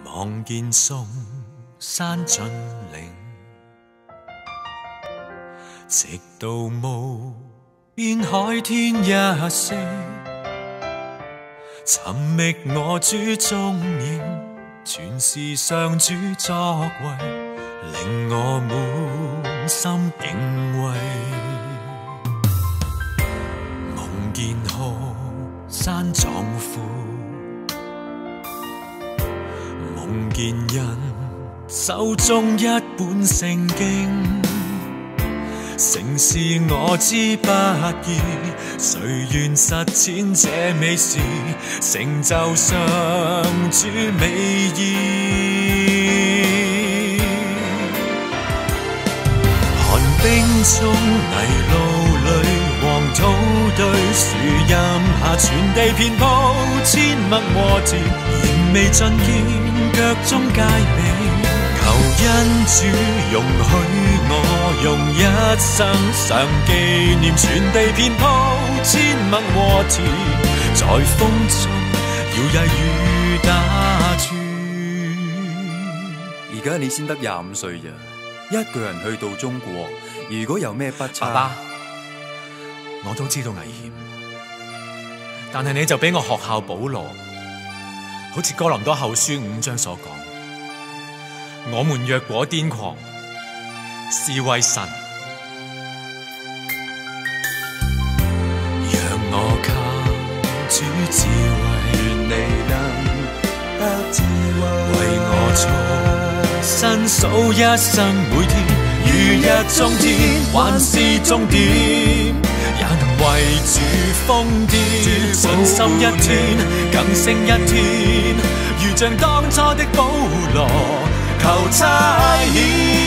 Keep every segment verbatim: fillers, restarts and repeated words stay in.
望見嵩山盡嶺，直到無邊海天一色，尋覓我主蹤影，全是上主作為，令我滿心敬畏。夢見河山壯闊，夢見人手中一本聖經，誠是我之不易，誰願實踐這美事，成就上主美意。寒冰中泥路裏，黃土堆，樹蔭下全地遍鋪，阡陌和田，仍未盡見，腳中佳美。求恩主容許我用一生常紀念，全地遍鋪阡陌和田，在風中搖曳雨打轉。 而家你先得廿五歲咋，一個人去到中國，如果有咩不測， 爸爸，我都知道危險，但係你就俾我學效保羅，好似哥林多後書五章所講。我們若果癲狂，是為神。讓我靠主智慧，願你能得智慧，為我重新數一生每天，如日中天還是終點，也能為主瘋癲，信心一天更勝一天，如像當初的保羅。求差遣，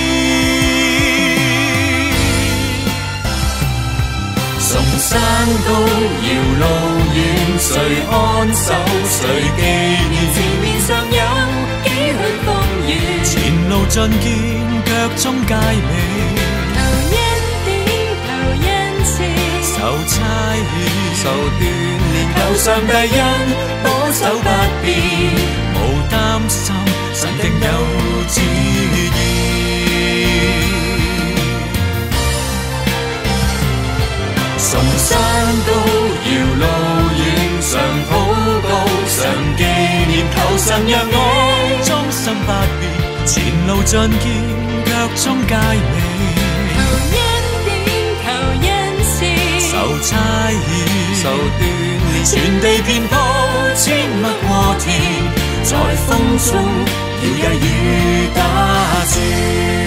崇山高遙路遠，誰看守誰紀念？前面尚有幾許風雨，前路盡見腳中佳美。 求恩典，求恩賜， 受差遣， 受鍛鍊， 求上帝恩保守不變，無擔心。神定有旨意，崇山高遙路遠，常禱告常紀念，求神讓我終身不變，前路盡見腳中佳美。 求恩典，求恩賜， 受差遣， 受鍛鍊， 全地遍鋪阡陌和田，在風中搖曳雨打轉。